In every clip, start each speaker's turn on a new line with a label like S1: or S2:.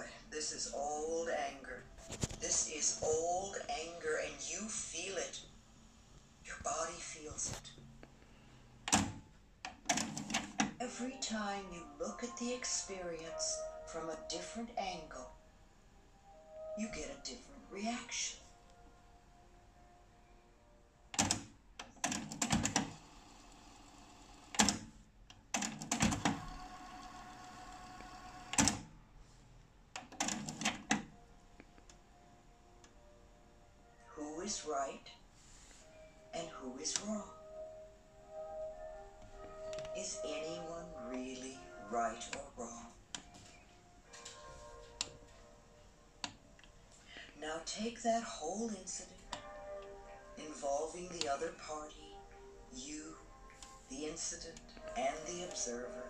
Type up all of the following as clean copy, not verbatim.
S1: boy, this is old anger. This is old anger, and you feel it. Your body feels it. Every time you look at the experience from a different angle, you get a different reaction. Who is right and who is wrong? Is anyone really right or wrong? Now take that whole incident involving the other party, you, the incident, and the observer.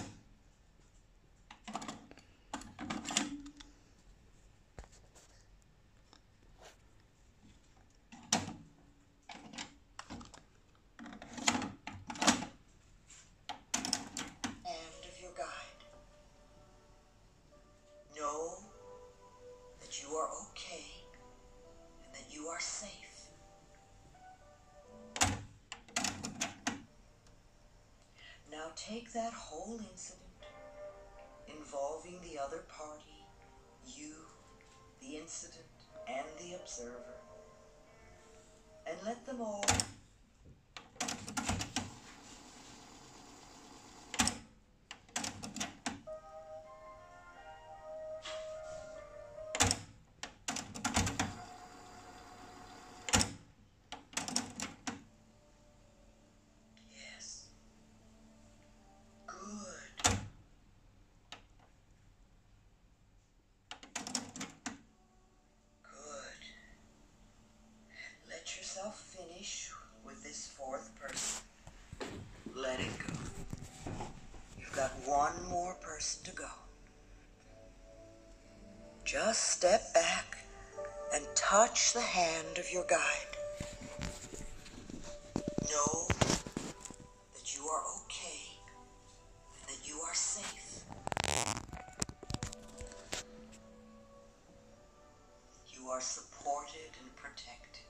S1: And of your guide. Know that you are okay and that you are safe. Now take that whole incident involving the other party, you, the incident, and the observer, and let them all yes. Good. Good. Let yourself finish with this fourth person. Let it go. You've got one more person to go. Just step back and touch the hand of your guide. Know that you are okay and that you are safe. You are supported and protected.